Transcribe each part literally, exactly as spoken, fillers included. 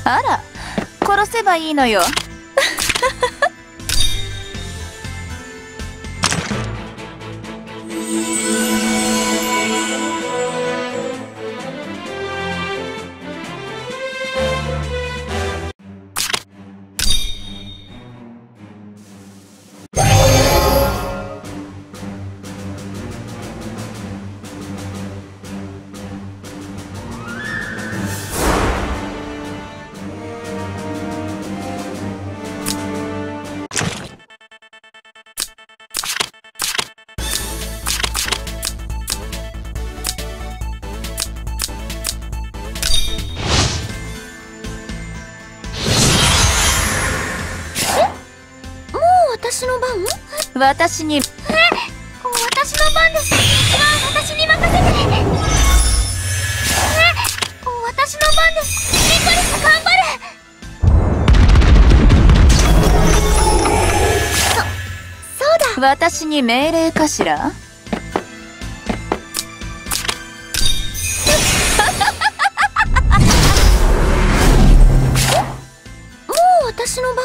あら、殺せばいいのよ。 私の番？ 私に。 え、私の番です。違う、私に任せて。え、私の番です。ニコリス頑張れ。そ、そうだ。 私に命令かしら？ もう私の番？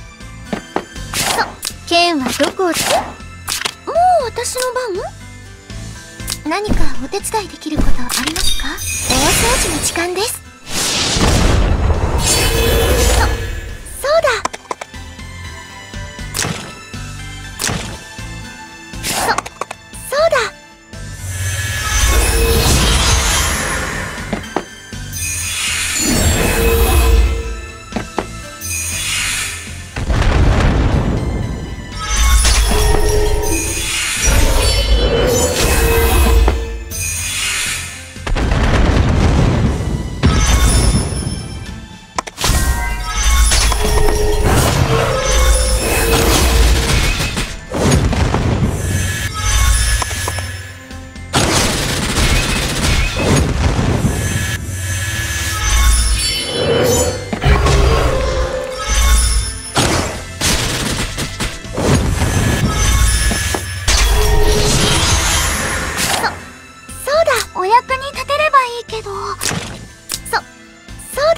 剣はどこを？もう私の番？何かお手伝いできることありますか？大掃除の時間です。そ、そうだ。そ、そうだ。お役に立てればいいけど。そ、そうだ。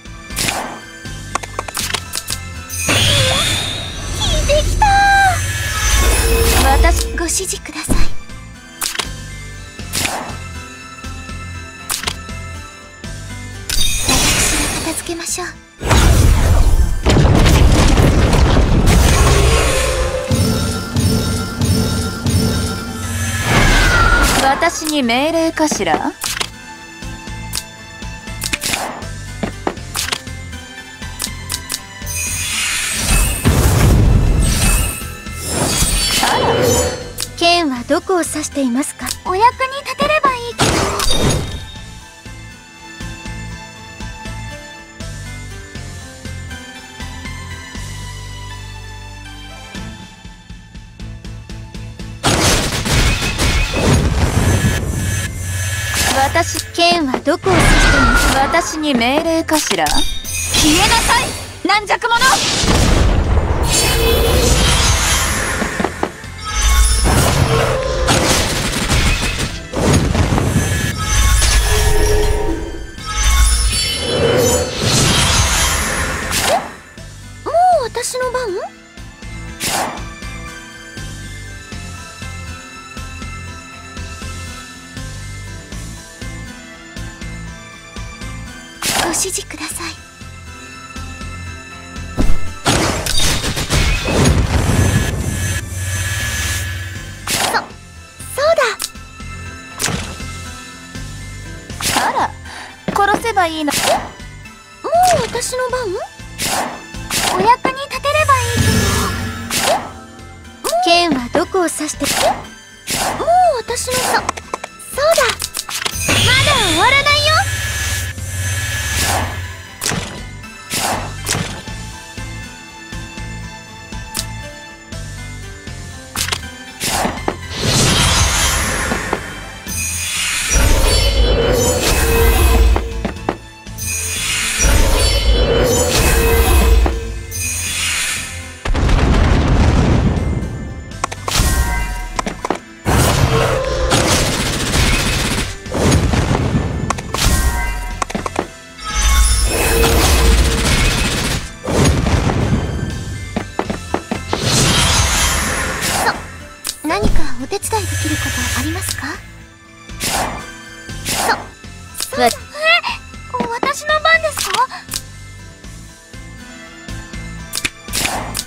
できたー。私、ご指示ください。私が片付けましょう。 私に命令かしら？あら、 剣はどこを指していますか？お役に立てればいいけど。 私、 剣はどこを指しています？ 私に命令かしら？消えなさい、軟弱者！ もう私の番？ご指示ください。そ、そうだ。 あら、殺せばいいの。 もう私の番？お役に立てればいいけど。剣はどこを指して？もう私の、そ、そうだ。まだ終わらないよ。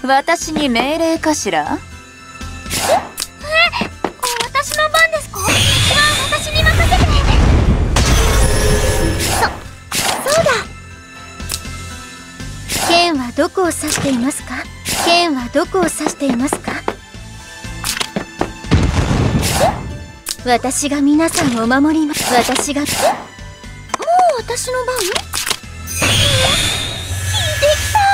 私に命令かしら？ え、私の番ですか？は私に任せて。そ、そうだ。剣はどこを指していますか？剣はどこを指していますか？私が皆さんを守ります。私が。もう私の番？聞いてきた。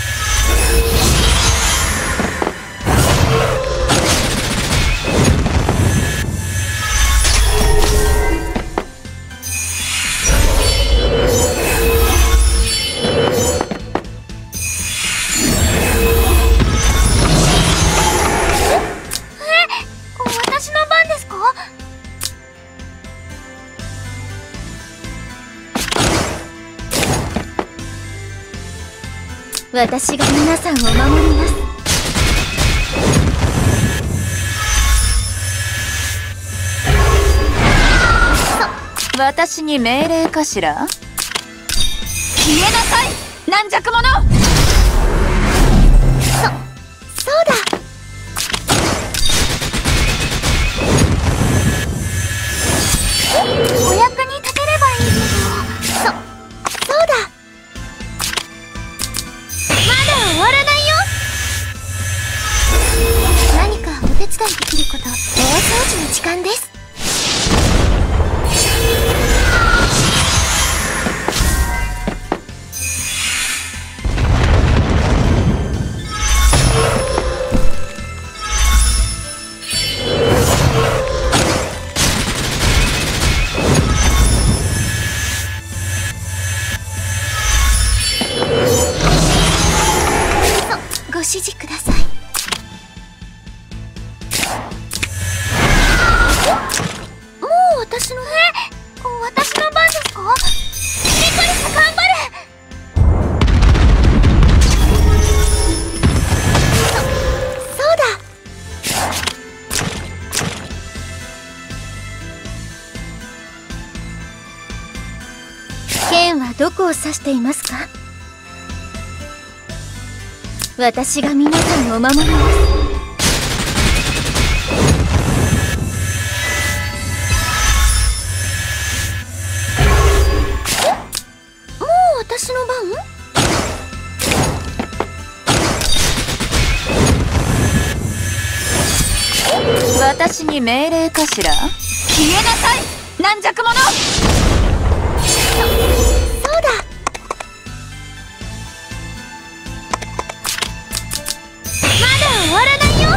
私が皆さんを守ります。 私に命令かしら？消えなさい、軟弱者！ そ、そうだ。お役に立てればいいけど。そ、そうだ。終わらないよ。何かお手伝いできること。大掃除の時間です。ご指示ください。もう私の、え、私の番ですか？リカリス頑張れ。そ、そうだ。剣はどこを指していますか？私が皆さんを守ります。もう私の番？ 私に命令かしら？消えなさい、軟弱者！ そ、そうだ。終わらないよ。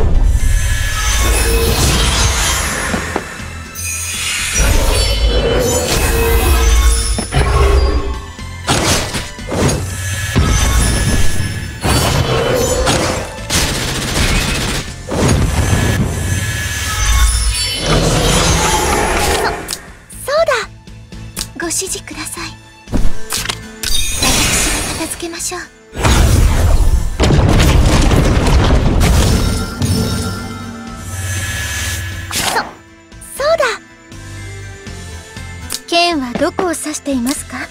そ、そうだ。ご指示ください。私が片付けましょう。剣はどこを指していますか？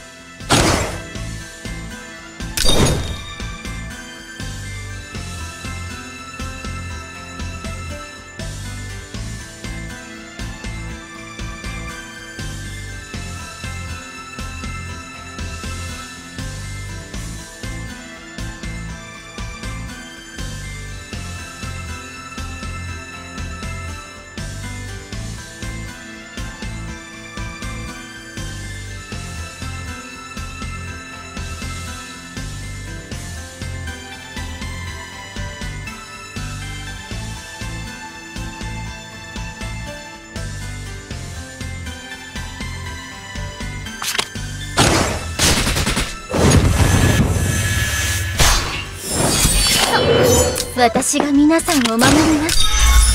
私が皆さんを守ります。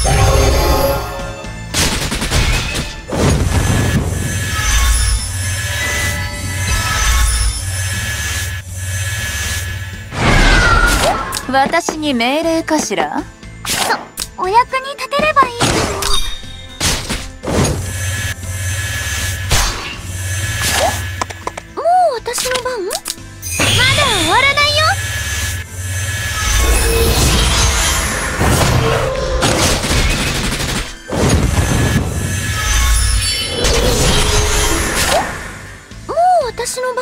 私に命令かしら？ そ、お役に立てればいいけど。もう私の番？まだ終わらないよ。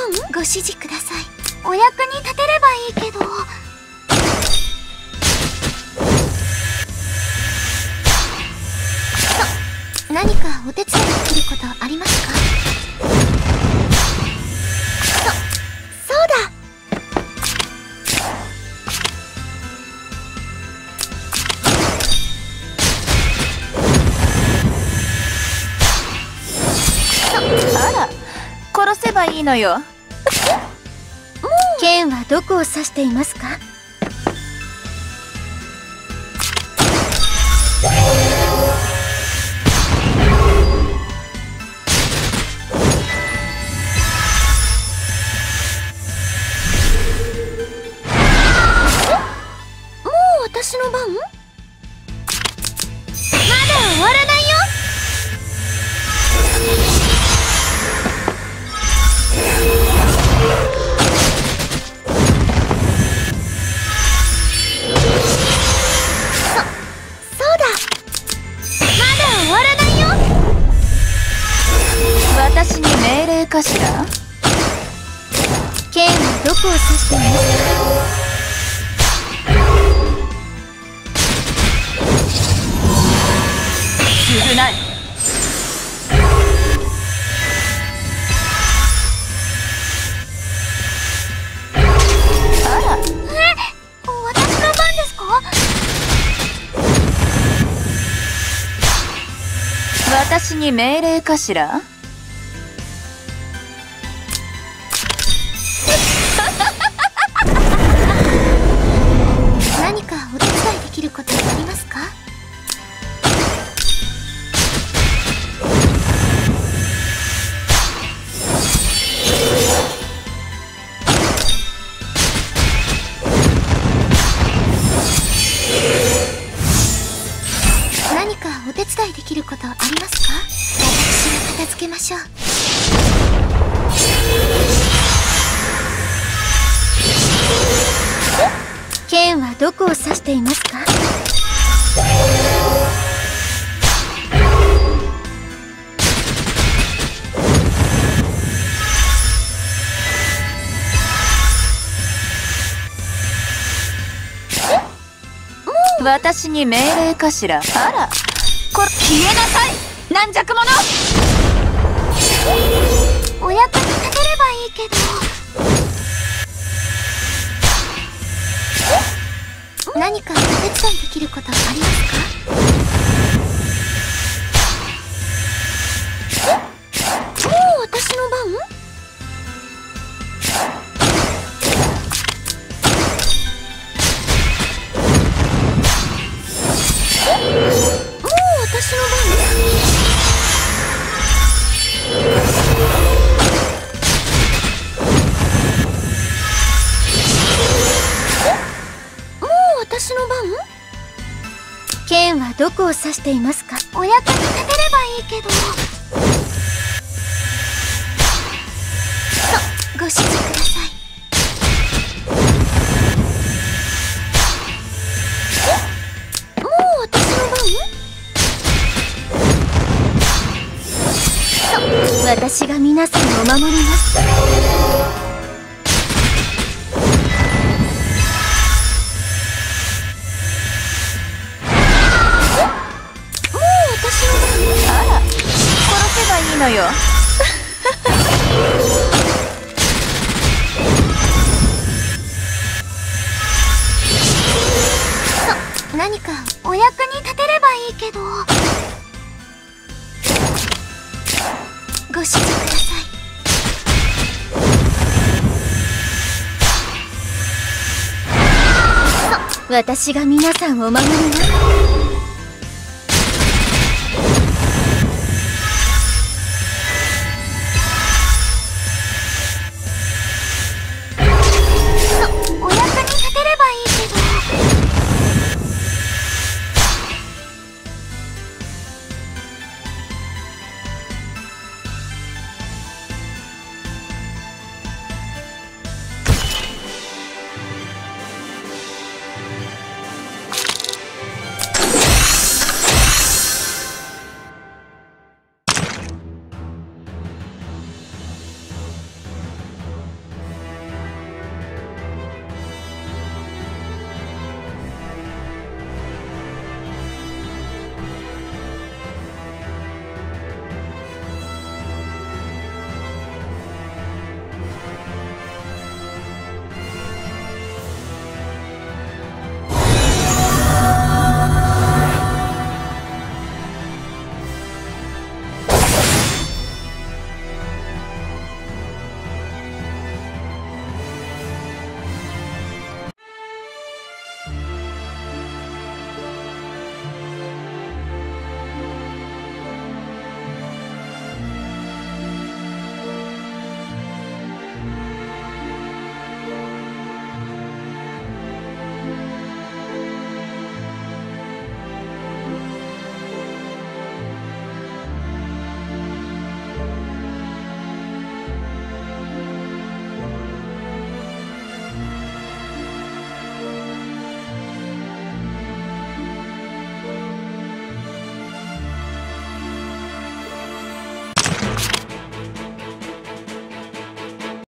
ご指示ください。お役に立てればいいけど。そ何かお手伝いできることありますか？そそうだ。 あら、殺せばいいのよ。 剣はどこを指していますか？もう私の番？まだ終わらないよ。 私に命令かしら？ 剣はどこを指していますか？償え。あら、 え、私の番ですか？ 私に命令かしら？ 何かお手伝いできることありますか？何かお手伝いできることありますか？私が片付けましょう。剣はどこを指していますか？ 私に命令かしら？あら、これ消えなさい、軟弱者！ お役に立てればいいけど。何かお手伝いできることありますか？もう私の番？もう私の番？私の番？剣はどこを指していますか？お役に立てればいいけど。そう、ご指示ください。もう私の番？そう、私が皆さんを守ります。 あら、殺せばいいのよ。 そう、何かお役に立てればいいけど。ご指示ください。そう、私が皆さんを守ります。